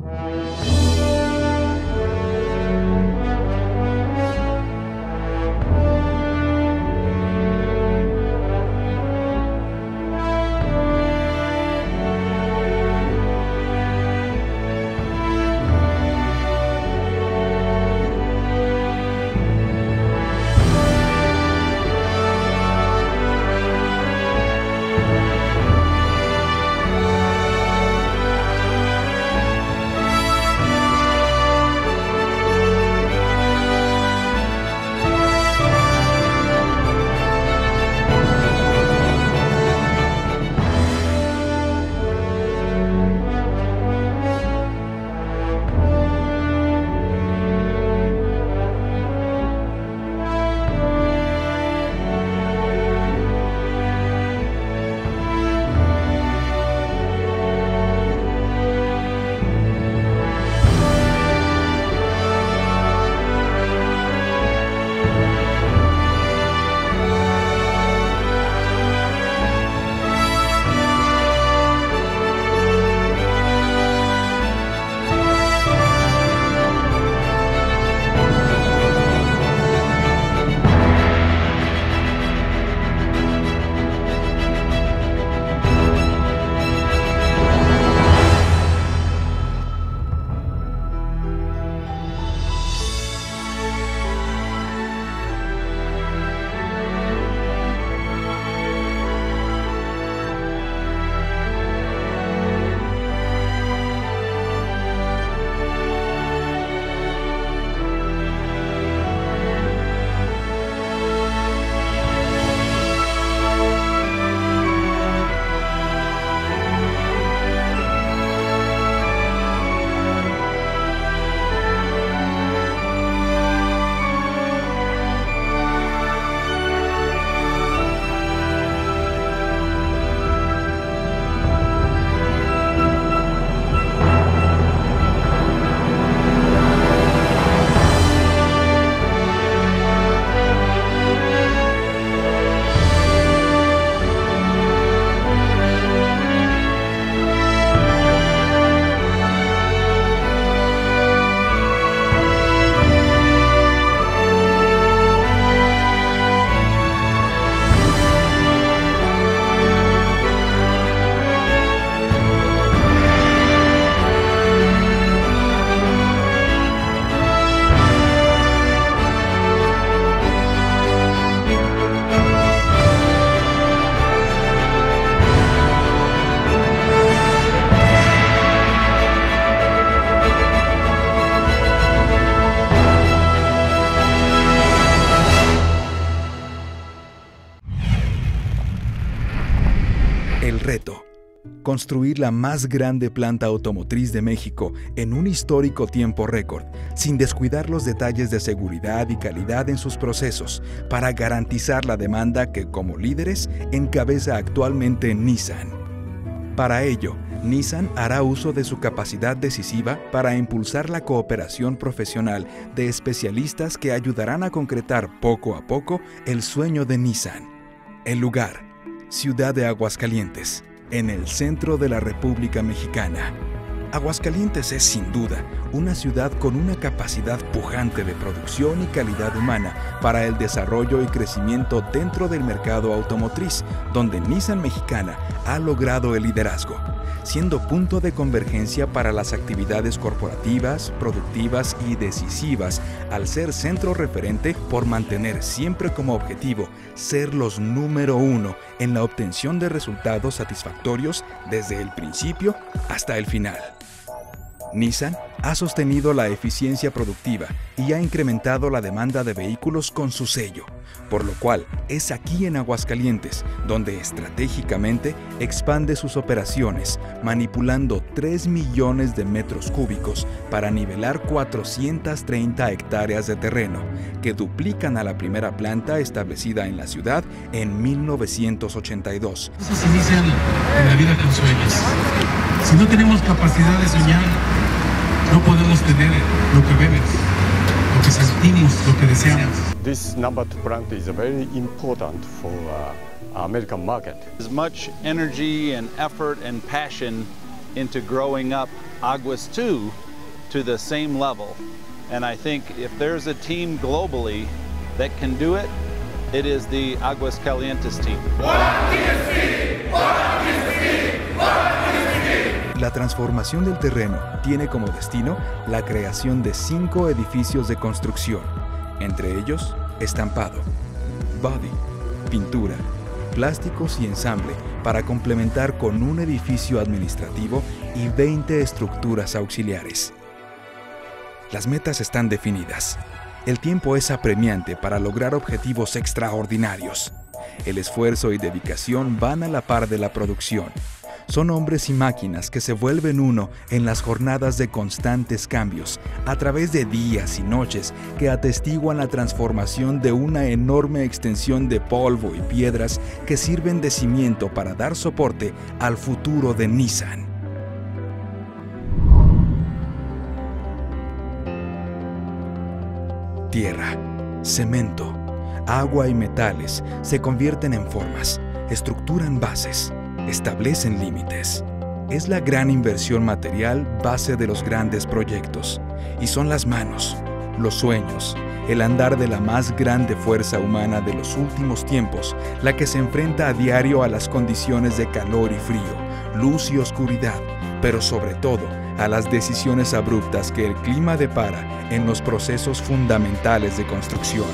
El reto: construir la más grande planta automotriz de México en un histórico tiempo récord, sin descuidar los detalles de seguridad y calidad en sus procesos, para garantizar la demanda que, como líderes, encabeza actualmente Nissan. Para ello, Nissan hará uso de su capacidad decisiva para impulsar la cooperación profesional de especialistas que ayudarán a concretar poco a poco el sueño de Nissan. El lugar: Ciudad de Aguascalientes, en el centro de la República Mexicana. Aguascalientes es, sin duda, una ciudad con una capacidad pujante de producción y calidad humana para el desarrollo y crecimiento dentro del mercado automotriz, donde Nissan Mexicana ha logrado el liderazgo, siendo punto de convergencia para las actividades corporativas, productivas y decisivas, al ser centro referente por mantener siempre como objetivo ser los número uno en la obtención de resultados satisfactorios desde el principio hasta el final. Nissan ha sostenido la eficiencia productiva y ha incrementado la demanda de vehículos con su sello, por lo cual es aquí en Aguascalientes donde estratégicamente expande sus operaciones, manipulando 3 millones de metros cúbicos para nivelar 430 hectáreas de terreno, que duplican a la primera planta establecida en la ciudad en 1982. Cosas inician en la vida con sueños. Si no tenemos capacidad de soñar, no podemos tener lo que vemos, lo que sentimos, lo que deseamos. This number 2 plant is very important for American market. As much energy and effort and passion into growing up Aguas 2 to the same level. And I think if there's a team globally that can do it, it is the Aguascalientes team. La transformación del terreno tiene como destino la creación de 5 edificios de construcción, entre ellos estampado, body, pintura, plásticos y ensamble, para complementar con un edificio administrativo y 20 estructuras auxiliares. Las metas están definidas. El tiempo es apremiante para lograr objetivos extraordinarios. El esfuerzo y dedicación van a la par de la producción. Son hombres y máquinas que se vuelven uno en las jornadas de constantes cambios, a través de días y noches que atestiguan la transformación de una enorme extensión de polvo y piedras que sirven de cimiento para dar soporte al futuro de Nissan. Tierra, cemento, agua y metales se convierten en formas, estructuran bases, establecen límites. Es la gran inversión material base de los grandes proyectos, y son las manos, los sueños, el andar de la más grande fuerza humana de los últimos tiempos, la que se enfrenta a diario a las condiciones de calor y frío, luz y oscuridad, pero sobre todo a las decisiones abruptas que el clima depara en los procesos fundamentales de construcción.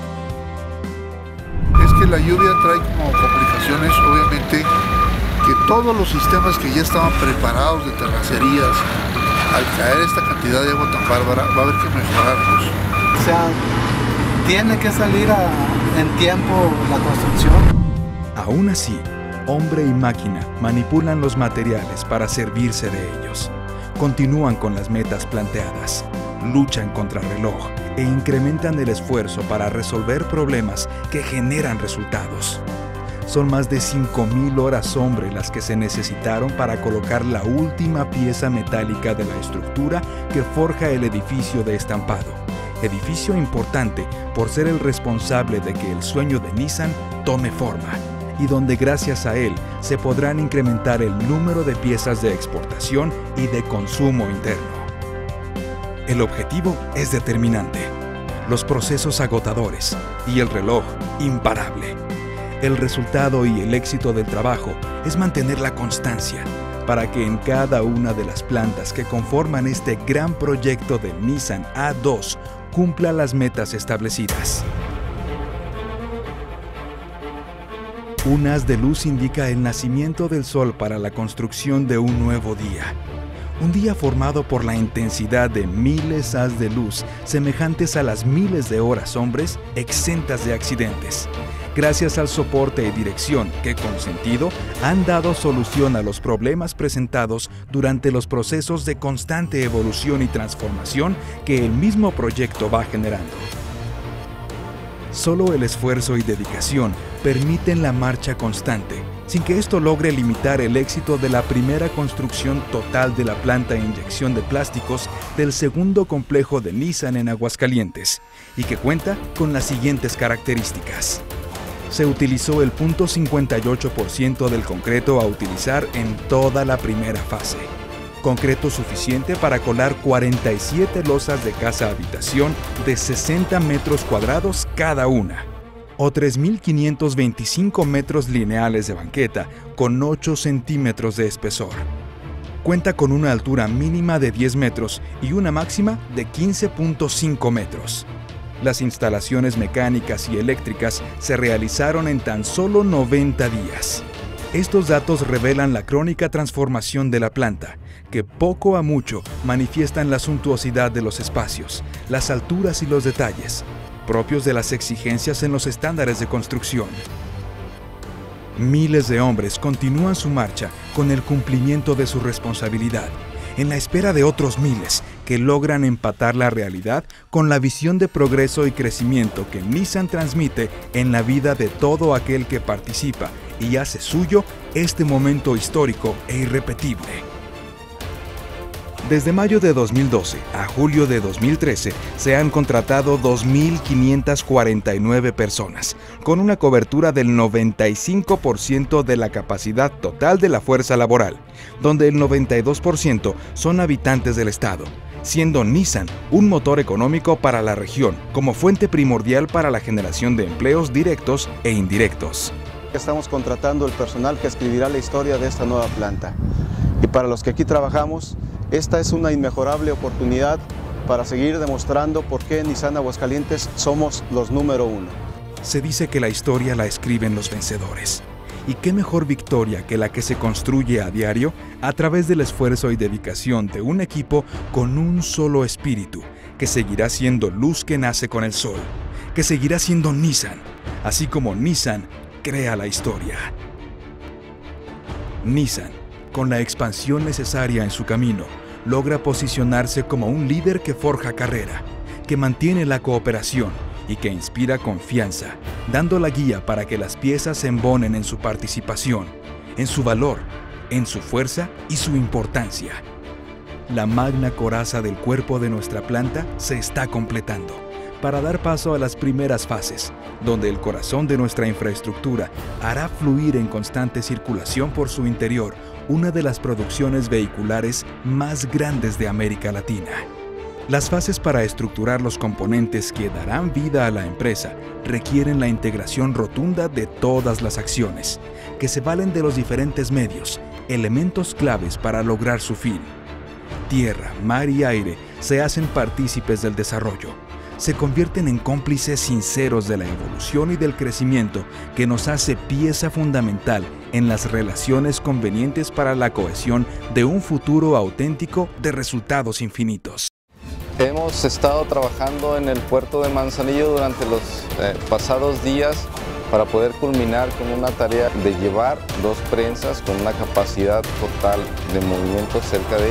Es que la lluvia trae como complicaciones, obviamente, que todos los sistemas que ya estaban preparados de terracerías, al caer esta cantidad de agua tan bárbara, va a haber que mejorarlos. O sea, tiene que salir en tiempo la construcción. Aún así, hombre y máquina manipulan los materiales para servirse de ellos. Continúan con las metas planteadas, luchan contra el reloj e incrementan el esfuerzo para resolver problemas que generan resultados. Son más de 5,000 horas hombre las que se necesitaron para colocar la última pieza metálica de la estructura que forja el edificio de estampado. Edificio importante por ser el responsable de que el sueño de Nissan tome forma, y donde gracias a él se podrán incrementar el número de piezas de exportación y de consumo interno. El objetivo es determinante, los procesos agotadores y el reloj imparable. El resultado y el éxito del trabajo es mantener la constancia para que en cada una de las plantas que conforman este gran proyecto de Nissan A2 cumpla las metas establecidas. Un haz de luz indica el nacimiento del sol para la construcción de un nuevo día. Un día formado por la intensidad de miles haz de luz, semejantes a las miles de horas hombres exentas de accidentes. Gracias al soporte y dirección que, con sentido, han dado solución a los problemas presentados durante los procesos de constante evolución y transformación que el mismo proyecto va generando. Solo el esfuerzo y dedicación permiten la marcha constante, sin que esto logre limitar el éxito de la primera construcción total de la planta de inyección de plásticos del segundo complejo de Nissan en Aguascalientes, y que cuenta con las siguientes características. Se utilizó el 0.58% del concreto a utilizar en toda la primera fase. Concreto suficiente para colar 47 losas de casa-habitación de 60 metros cuadrados cada una, o 3.525 metros lineales de banqueta con 8 centímetros de espesor. Cuenta con una altura mínima de 10 metros y una máxima de 15.5 metros. Las instalaciones mecánicas y eléctricas se realizaron en tan solo 90 días. Estos datos revelan la crónica transformación de la planta, que poco a mucho manifiestan la suntuosidad de los espacios, las alturas y los detalles, propios de las exigencias en los estándares de construcción. Miles de hombres continúan su marcha con el cumplimiento de su responsabilidad, en la espera de otros miles que logran empatar la realidad con la visión de progreso y crecimiento que Nissan transmite en la vida de todo aquel que participa y hace suyo este momento histórico e irrepetible. Desde mayo de 2012 a julio de 2013 se han contratado 2.549 personas, con una cobertura del 95% de la capacidad total de la fuerza laboral, donde el 92% son habitantes del estado, siendo Nissan un motor económico para la región, como fuente primordial para la generación de empleos directos e indirectos. Estamos contratando el personal que escribirá la historia de esta nueva planta. Y para los que aquí trabajamos, esta es una inmejorable oportunidad para seguir demostrando por qué en Nissan Aguascalientes somos los número 1. Se dice que la historia la escriben los vencedores. ¿Y qué mejor victoria que la que se construye a diario a través del esfuerzo y dedicación de un equipo con un solo espíritu, que seguirá siendo luz que nace con el sol, que seguirá siendo Nissan, así como Nissan crea la historia? Nissan, con la expansión necesaria en su camino, logra posicionarse como un líder que forja carrera, que mantiene la cooperación y que inspira confianza, dando la guía para que las piezas se embonen en su participación, en su valor, en su fuerza y su importancia. La magna coraza del cuerpo de nuestra planta se está completando para dar paso a las primeras fases, donde el corazón de nuestra infraestructura hará fluir en constante circulación por su interior una de las producciones vehiculares más grandes de América Latina. Las fases para estructurar los componentes que darán vida a la empresa requieren la integración rotunda de todas las acciones, que se valen de los diferentes medios, elementos claves para lograr su fin. Tierra, mar y aire se hacen partícipes del desarrollo, se convierten en cómplices sinceros de la evolución y del crecimiento que nos hace pieza fundamental en las relaciones convenientes para la cohesión de un futuro auténtico de resultados infinitos. Hemos estado trabajando en el puerto de Manzanillo durante los pasados días para poder culminar con una tarea de llevar 2 prensas con una capacidad total de movimiento cerca de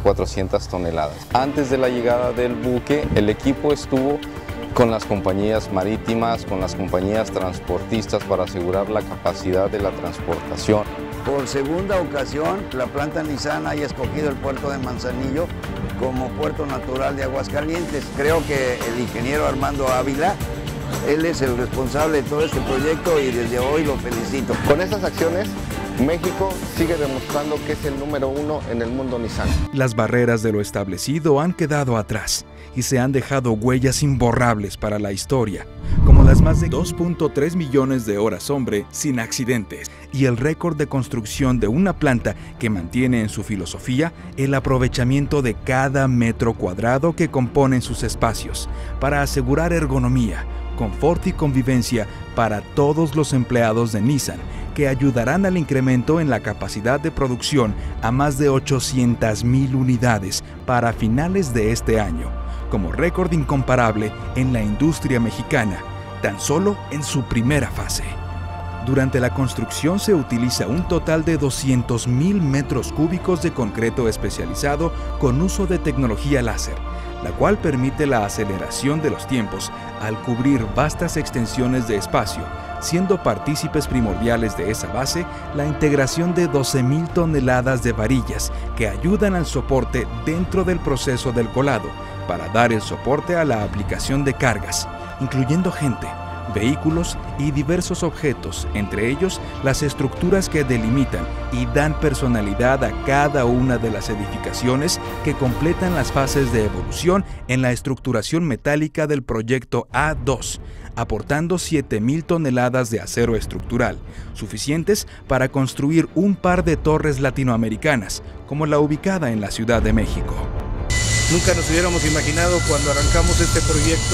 400 toneladas. Antes de la llegada del buque, el equipo estuvo con las compañías marítimas, con las compañías transportistas para asegurar la capacidad de la transportación. Por segunda ocasión, la planta Nissan haya escogido el puerto de Manzanillo como puerto natural de Aguascalientes. Creo que el ingeniero Armando Ávila, él es el responsable de todo este proyecto y desde hoy lo felicito. Con estas acciones, México sigue demostrando que es el número 1 en el mundo Nissan. Las barreras de lo establecido han quedado atrás y se han dejado huellas imborrables para la historia, como las más de 2.3 millones de horas hombre sin accidentes y el récord de construcción de una planta que mantiene en su filosofía el aprovechamiento de cada metro cuadrado que componen sus espacios para asegurar ergonomía, confort y convivencia para todos los empleados de Nissan, que ayudarán al incremento en la capacidad de producción a más de 800,000 unidades para finales de este año, como récord incomparable en la industria mexicana, tan solo en su primera fase. Durante la construcción se utiliza un total de 200,000 metros cúbicos de concreto especializado con uso de tecnología láser, la cual permite la aceleración de los tiempos al cubrir vastas extensiones de espacio, siendo partícipes primordiales de esa base la integración de 12,000 toneladas de varillas que ayudan al soporte dentro del proceso del colado para dar el soporte a la aplicación de cargas, incluyendo gente, vehículos y diversos objetos, entre ellos las estructuras que delimitan y dan personalidad a cada una de las edificaciones que completan las fases de evolución en la estructuración metálica del proyecto A2, aportando 7,000 toneladas de acero estructural, suficientes para construir un par de torres latinoamericanas, como la ubicada en la Ciudad de México. Nunca nos hubiéramos imaginado cuando arrancamos este proyecto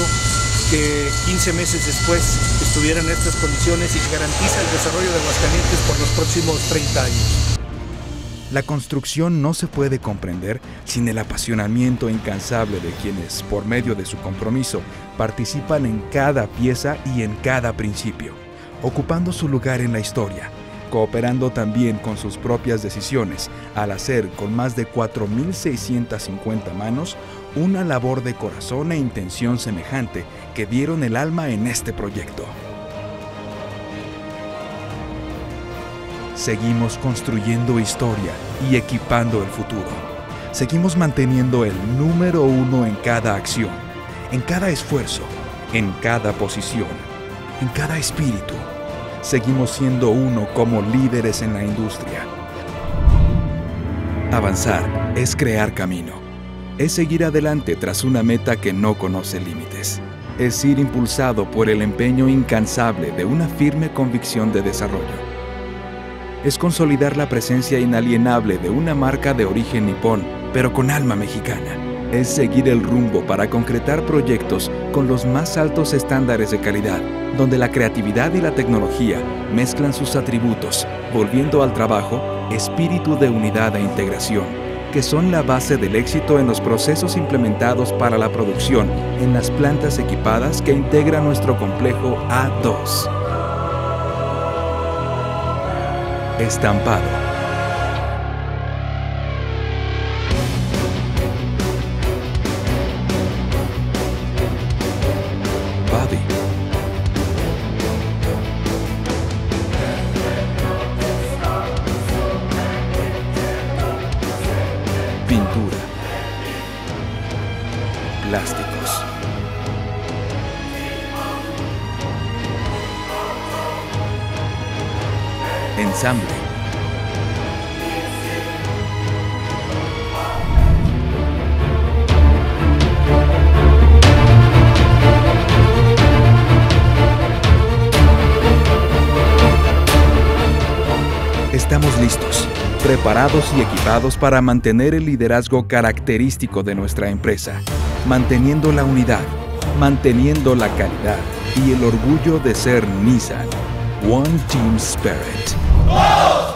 que 15 meses después estuviera en estas condiciones y que garantiza el desarrollo de Aguascalientes por los próximos 30 años. La construcción no se puede comprender sin el apasionamiento incansable de quienes, por medio de su compromiso, participan en cada pieza y en cada principio, ocupando su lugar en la historia, cooperando también con sus propias decisiones al hacer con más de 4,650 manos una labor de corazón e intención semejante que dieron el alma en este proyecto. Seguimos construyendo historia y equipando el futuro. seguimos manteniendo el número 1 en cada acción, en cada esfuerzo, en cada posición, en cada espíritu. Seguimos siendo uno como líderes en la industria. Avanzar es crear camino. Es seguir adelante tras una meta que no conoce límites. Es ir impulsado por el empeño incansable de una firme convicción de desarrollo. Es consolidar la presencia inalienable de una marca de origen nipón, pero con alma mexicana. Es seguir el rumbo para concretar proyectos con los más altos estándares de calidad, donde la creatividad y la tecnología mezclan sus atributos, volviendo al trabajo espíritu de unidad e integración, que son la base del éxito en los procesos implementados para la producción en las plantas equipadas que integran nuestro complejo A2. Estampado. Body. Pintura. Plásticos. Ensamble. Estamos listos, preparados y equipados para mantener el liderazgo característico de nuestra empresa, manteniendo la unidad, manteniendo la calidad y el orgullo de ser Nissan. One Team Spirit.